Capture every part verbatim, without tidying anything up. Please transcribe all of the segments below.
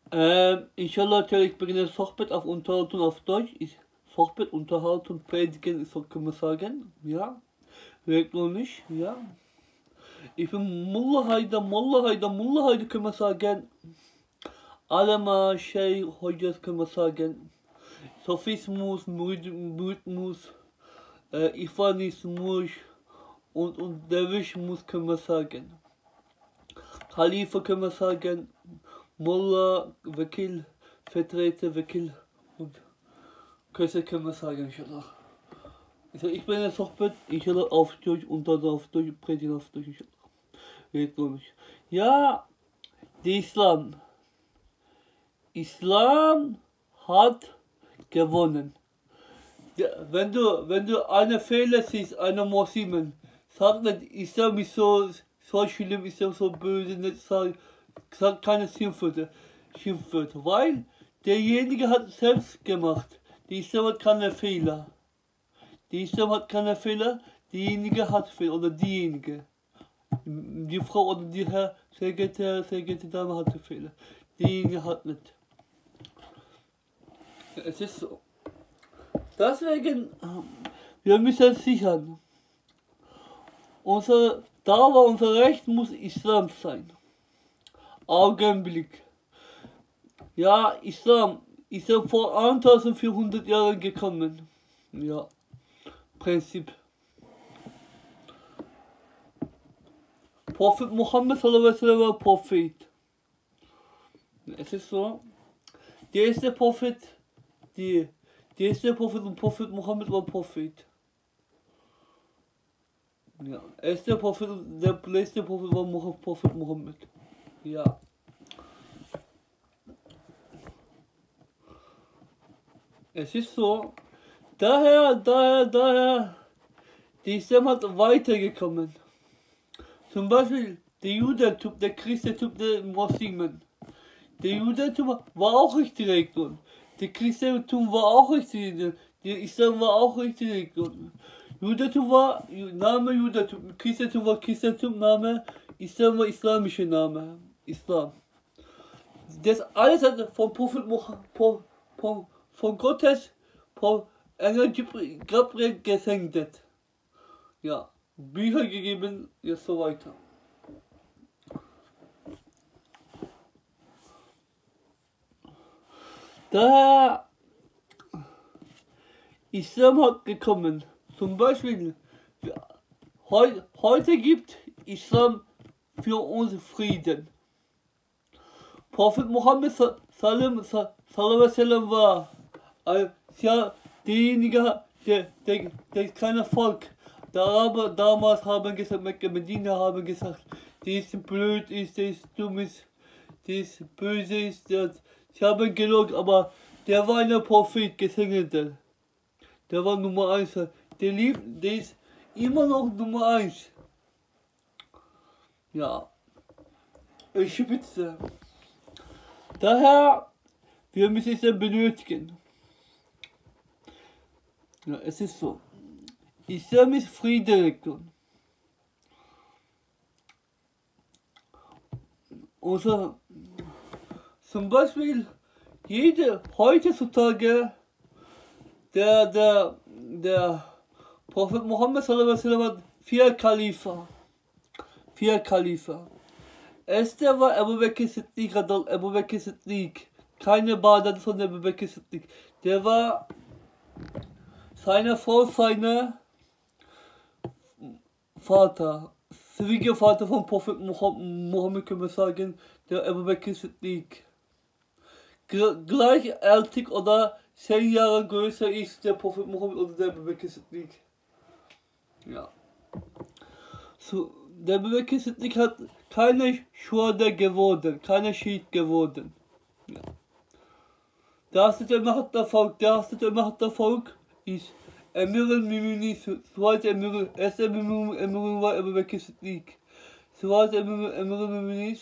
Ähm, inshallah natürlich beginne Sohbet auf Unterhaltung auf Deutsch. Ich, Sohbet, Unterhaltung, Predigen, so können wir sagen. Ja, elektronisch, ja. Ich bin Mullah Haydar, Mullah Haydar, Mullah Haydar können wir sagen. Alema, Şey, Hoca können wir sagen. Sophismus, Mythmus, äh, Ifanismus und, und Derwischmus können wir sagen. Khalifa können wir sagen. Mullah, Vekil, Vertreter, Vekil und Köse können wir sagen, inshallah. Also ich bin jetzt Sohbet, inshallah auf Deutsch und dann auf Deutsch, Predigen auf Deutsch, inshallah. Elektronisch. Ja, der Islam. Islam hat gewonnen. Ja, wenn du, wenn du eine Fehler siehst, einer Muslimen, sag nicht, Islam ist so, so schlimm, Islam so böse, nicht sag, sag keine Schimpfwörter, Schimpfwörter, weil derjenige hat selbst gemacht. Die Islam hat keine Fehler. Die Islam hat keine Fehler, diejenige hat Fehler, oder diejenige. Die Frau oder die Herr, sehr geehrte Herr, sehr geehrte Dame hatte Fehler. Diejenige hat nicht. Es ist so. Deswegen, wir müssen sichern. Unser Dauer, unser Recht muss Islam sein. Augenblick. Ja, Islam ist ja vor eintausendvierhundert Jahren gekommen. Ja, Prinzip. Prophet Muhammad sallallahu alaihi wasallam war Prophet. Es ist so. Der erste Prophet, die, der erste Prophet und Prophet Muhammad war Prophet. Ja, erster Prophet und der letzte Prophet war Prophet Muhammad. Ja. Es ist so. Daher, daher, daher, die Islam hat weitergekommen. Zum Beispiel der Judentum, der Christentum, der Muslimen. Der Judentum war auch richtig Religion. Der Christentum war auch richtig Religion. Der Islam war auch richtig Religion. Judentum war Name Judentum, Christentum war Christentum Name, Islam war islamischer Name. Islam. Das alles hat von Prophet Muhammad, von Gottes, von Engel Gabriel gesendet. Ja, Bücher gegeben, und so weiter. Daher Islam hat gekommen. Zum Beispiel, heu, heute gibt Islam für uns Frieden. Prophet Muhammad sallallahu alaihi wasallam war ein, ja, derjenige, der, der, der kleine Volk. Die Araber damals haben gesagt, Mekka, Medina haben gesagt, der ist blöd ist, der ist dumm ist, der ist böse ist, der, sie haben gelogen, aber der war ein Prophet, Gesegneter. Der war Nummer eins. Der liebt, der ist immer noch Nummer eins. Ja. Ich spitze. Daher, wir müssen es dann benötigen. Ja, es ist so. Islam ist Friedensreligion. Unser, zum Beispiel, jede, heutzutage, der, der, der Prophet Muhammad sallallahu alaihi wasallam hat vier Khalifa. Vier Khalifa. Erster war Abu Bakr Siddiq, Abu Bakr Siddiq. Keine Badat von Abu Bakr Siddiq. Der war seine Frau, seine Vater. Schwiegervater von Prophet Muhammad, können wir sagen, der Abu Bakr Siddiq. Gleichaltrig oder zehn Jahre größer ist der Prophet Muhammad oder der Abu Bakr Siddiq. Ja. So, der Abu Bakr Siddiq hat keine Schuhada geworden, keine Schied geworden. Ja. Der erste Macht der Volk, der erste Macht der Volk ist Emir al-Muminin, zweite Emir, erste Emir war Abu Bakr Siddiq. Zweite Emir al-Muminin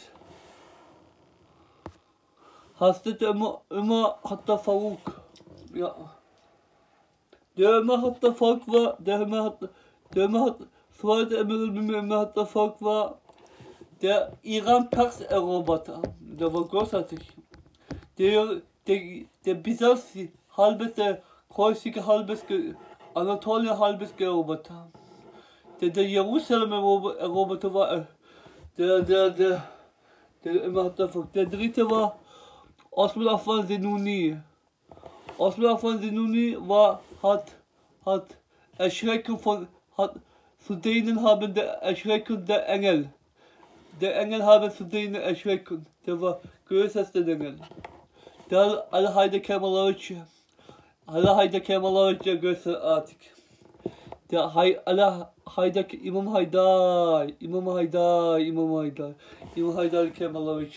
hast du immer, immer hat der Farouk. Ja. Der immer hat der Volk war, der immer hat, der immer hat, zweite Emir immer hat der Volk war, der Iran-Pers eroberte. Der war großartig. der, der, der Byzanz halbes, der kreuzige halbes, Anatolien halbes erobert haben. Der, der Jerusalem eroberte war, der, der, der, der immer davon. Der dritte war Osman Affan Senuni. Osman Affan Senuni war, hat, hat Erschreckung von, hat, zu denen haben der Erschreckung der Engel. Der Engel haben zu denen Erschreckung. Der war größerste Engel. Der alle Heide Kemalowitsch. Alle Heide Kemalowitsch größerartig. Der Hai, alle Heide, Imam Haydar, Imam Haydar, Imam Haydar, Imam Haydar Kemalowitsch.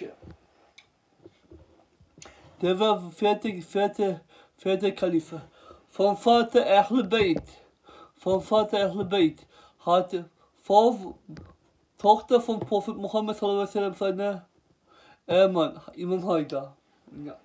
Der war vierte, vierte, vierte Kalife. Vom Vater Ahl Beit. Vom Vater Ahl Beit hatte vor Tochter von Prophet Muhammad sallallahu alaihi wasallam seine Ehemann, Imam Haydar. Ja.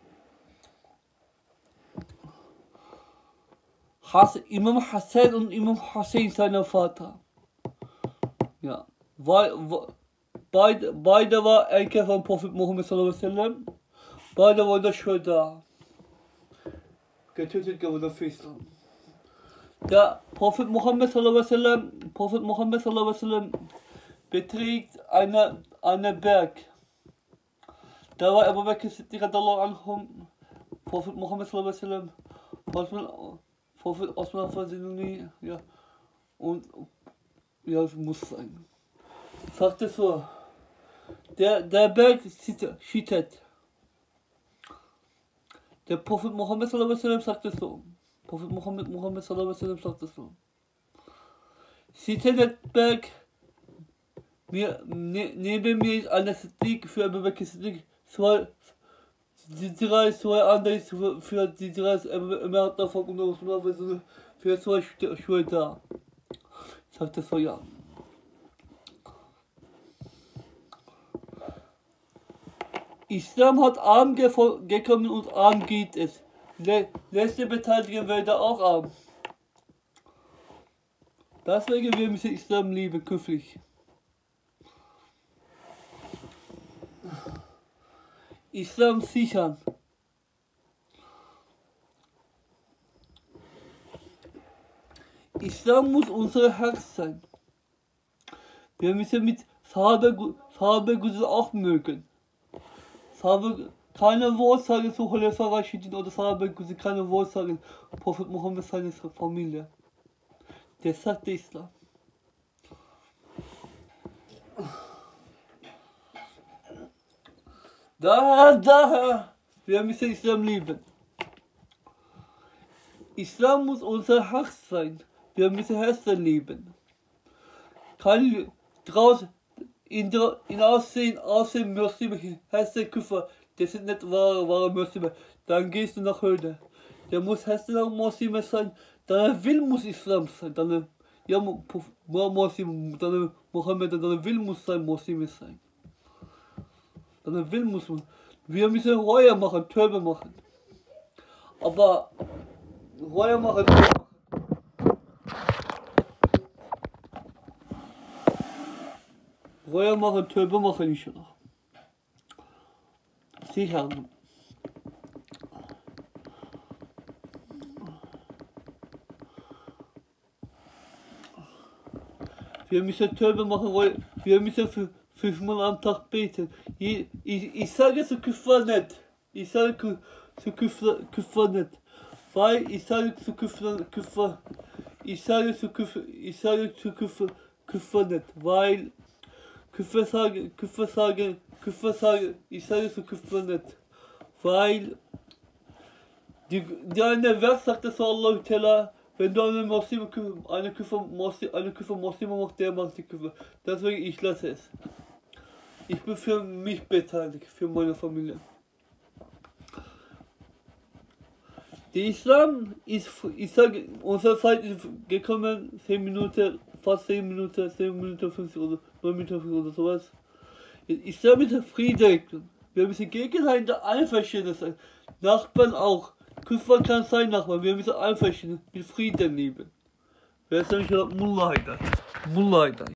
Has, Imam Hassan und Imam Hussein, seiner Vater. Ja. Weil, beide, beide waren Enkel von Prophet Muhammad sallallahu alaihi wasallam. Beide waren schon da. Getötet geworden für Islam. Der Prophet Muhammad sallallahu alaihi wasallam, Prophet Muhammad sallallahu alaihi wasallam beträgt eine, eine Berg. Da war Abu Bakr Siddiq radhiyallahu anhu, Prophet Muhammad sallallahu alaihi wasallam, Prophet Osman Affan Senuni, ja, und, ja, es muss sein. Sagte so, der, der Berg schüttet. Der Prophet Muhammad sallallahu alaihi wasallam sagte so, Prophet Muhammad, Muhammad sallallahu alaihi wasallam sagte so, schüttet der Berg, mir, ne, neben mir ist eine Siddiq für Abu Bakr Siddiq, zwei, die drei, zwei andere für, für die drei, immer hat davon und für zwei Schuhe da. Sagte so, ja. Islam hat arm gekommen und arm geht es. Letzte Beteiligung werde auch arm. Deswegen wir müssen Islam lieben, künftig. Islam sichern. Islam muss unser Herz sein. Wir müssen mit Sahabe, Sahabe auch mögen. Sahabe, keine Wort sagen zu Khulafa Rashidin oder Sahabe, keine Wort sagen Prophet Muhammad seine Familie. Der sagte Islam. Daher, daher, wir müssen Islam lieben. Islam muss unser Herz sein. Wir müssen Herzen lieben. Kein draußen, in, in Aussehen, Aussehen Muslime, Herzen Küfer, das sind nicht wahre, wahre Muslime. Dann gehst du nach Hölle. Der muss Herzen auch Muslime sein, dann will muss Islam sein. Dann, ja, Muslim, dann Mohammed, dann will muss sein Muslime sein. Dann will muss man. Wir müssen Reue machen, Törbe machen. Aber Reue machen, Törbe machen. Reue machen, Törbe machen inshallah. Sicher. Wir müssen Törbe machen, wir müssen für fünfmal am Tag beten. Ich, ich, ich sage zu Küffer nicht. Ich sage zu Küffer, Küffer nicht. Weil ich sage zu Küffer, Küffer, ich sage zu Küffer, ich sage zu Küffer, Küffer nicht. Weil Küffer sage, Küffer sage, Küffer sage, ich sage zu Küffer nicht. Weil die, die eine Vers sagt das Allah Ta'ala, wenn du eine Muslim, eine Küffer, eine Küffer Muslim machst, der macht die Küffer. Deswegen ich lasse es. Ich bin für mich beteiligt, für meine Familie. Der Islam ist, ich sage, unsere Zeit ist gekommen, zehn Minuten, fast zehn Minuten, zehn Minuten, fünfzig oder neun Minuten oder sowas. Islam ist Frieden. Wir müssen gegeneinander einverstanden sein. Nachbarn auch. Küfer kann sein Nachbarn, wir müssen einverstanden mit Frieden leben. Wer ist denn Mullah Haydar? Mullah Haydar.